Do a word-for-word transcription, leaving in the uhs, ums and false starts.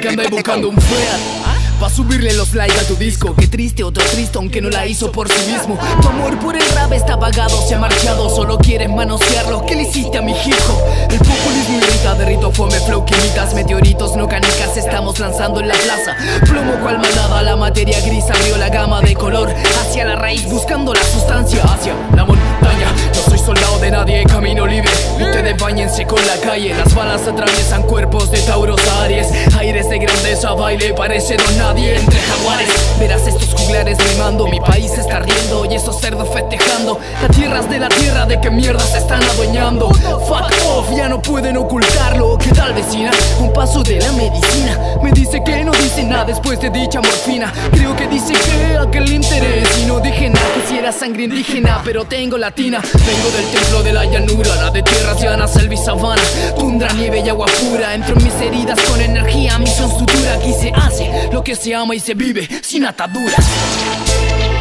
que andáis buscando un feat pa' subirle los likes a tu disco. Qué triste, otro triste, aunque no la hizo por sí mismo. Tu amor por el rap está apagado, se ha marchado. Solo quieres manosearlo, ¿qué le hiciste a mi hijo? El populismo irrita, derrito fome, flow que imitas. Meteoritos, no canicas, estamos lanzando en la plaza. Plomo cual manada, la materia gris abrió la gama de color. Hacia la raíz, buscando la sustancia, hacia la montaña. No soy soldado de nadie, camino libre. Ustedes báñense con la calle. Las balas atraviesan cuerpos de tauros aries. Aires de grandeza, baile, parece don nadie entre jaguares. Verás estos juglares rimando, mi país está riendo y esos cerdos festejando. La tierra es de la tierra, ¿de qué mierda se están adueñando? Fuck off, ya no pueden ocultarlo. ¿Qué tal, vecina? Un paso de la medicina. Me dice que no dice nada después de dicha morfina. Creo que dice que aquel interés y no dije nada. Quisiera sangre indígena, pero tengo latina. Vengo del templo de la llanura, la de tierras llanas, selva y sabana, tundra, nieve y agua pura. Entro en mis heridas con energía, misión sutura. Aquí se hace lo que se ama y se vive sin ataduras.